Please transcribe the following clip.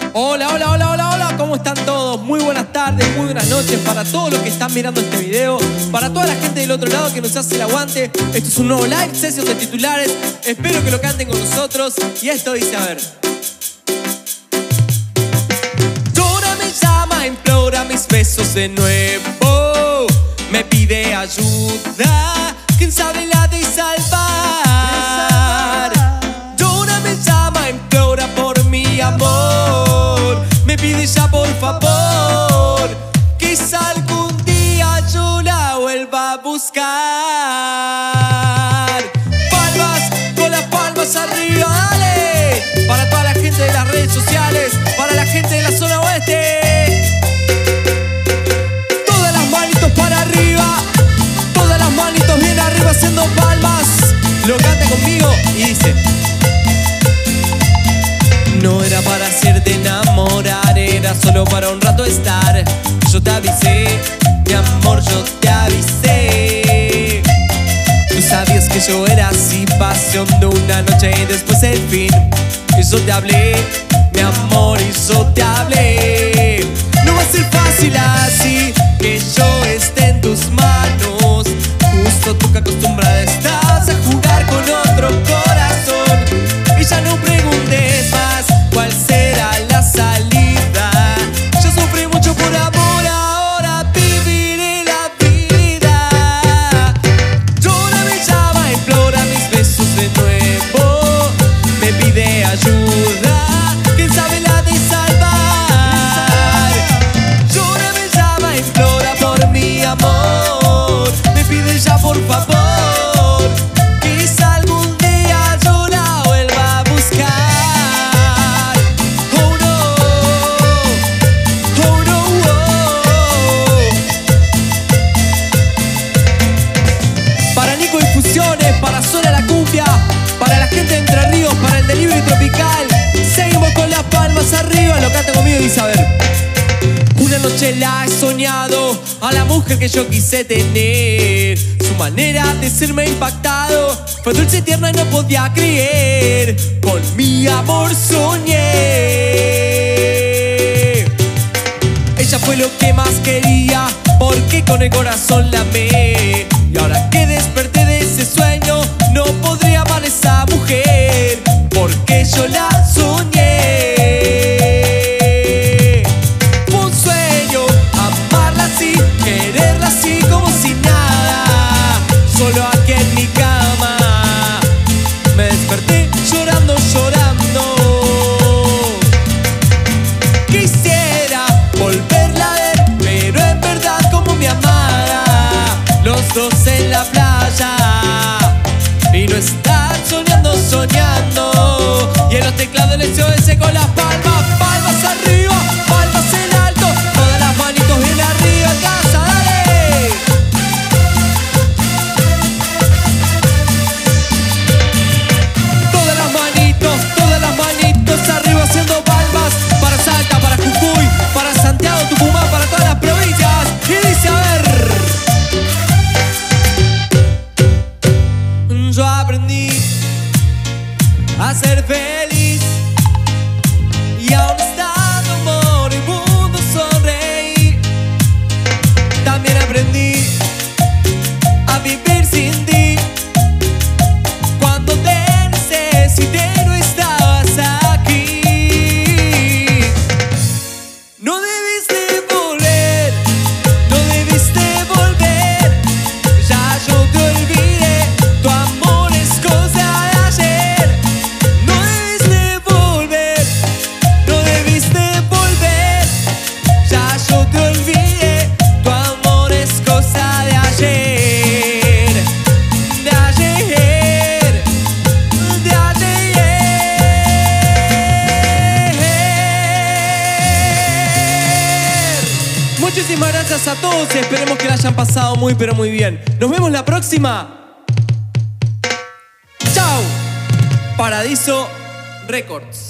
Hola, hola, hola, hola, hola, ¿cómo están todos? Muy buenas tardes, muy buenas noches para todos los que están mirando este video, para toda la gente del otro lado que nos hace el aguante. Esto es un nuevo live session de titulares, espero que lo canten con nosotros y esto dice a ver. Llora, me llama, implora mis besos de nuevo, me pide ayuda, quién sabe la de salvar. Llora, me llama, implora por mi amor, me pide ya por favor, quizá algún día yo la vuelva a buscar. Palmas, con las palmas arriba, dale. Para toda la gente de las redes sociales, para la gente de la zona oeste. Todas las manitos para arriba, todas las manitos bien arriba haciendo palmas. Lo canta conmigo y dice: no era para hacerte enamorar, era solo para un rato estar. Yo te avisé, mi amor, yo te avisé. Tú sabías que yo era así, pasión de una noche y después el fin. Y yo te hablé, mi amor, y yo te hablé. No va a ser fácil así, que yo esté en tus manos. Justo tú que acostumbrada estás a jugar con otro corazón. Y ya no preguntes más cuál será la salida. Yo sufrí mucho por amor, ahora viviré la vida. Llora, me llama, implora mis besos de nuevo, me pide ayuda, quién sabe la de salvar. Llora, me llama, implora por mi amor, me pide ya por favor, quizá algún día yo la vuelva a buscar. Oh no, oh no, oh. Para Nico Infusiones, para Zona La Cumbia, para la gente de Entre Ríos, para el Delivery Tropical. Seguimos con las palmas arriba, lo canta conmigo y dice a ver. Una noche la he soñado, a la mujer que yo quise tener. Su manera de ser me ha impactado, fue dulce y tierna y no podía creer. Con mi amor soñé. Ella fue lo que más quería, porque con el corazón la amé. Y ahora que desperté de ese sueño, no podré amar a esa mujer, porque yo la soñé. Fue un sueño amarla así, quererla así como si nada. Solo aquí en mi cama me desperté llorando, llorando. Quisiera volverla a ver, pero en verdad como mi amada. Los dos en la playa y no estar soñando, soñando. Y en los teclados el SOS con las palmas, palmas arriba, palmas en alto, todas las manitos bien arriba en casa, dale. Todas las manitos arriba haciendo palmas. Para Salta, para Jujuy, para Santiago, Tucumán, para todas las provincias. Y dice a ver. Yo aprendí a ser feliz y aún estando moribundo sonreír. También aprendí a vivir sin ti. Cuando te necesité no estabas aquí. No debiste volver, no debiste volver. Ya yo te olvidé, tu amor es cosa de ayer. No debiste volver, no debiste volver. Ya yo te olvidé, tu amor es cosa de ayer. De ayer, de ayer. Muchísimas gracias a todos, esperemos que la hayan pasado muy pero muy bien. Nos vemos la próxima. Chao. Paradiso Records.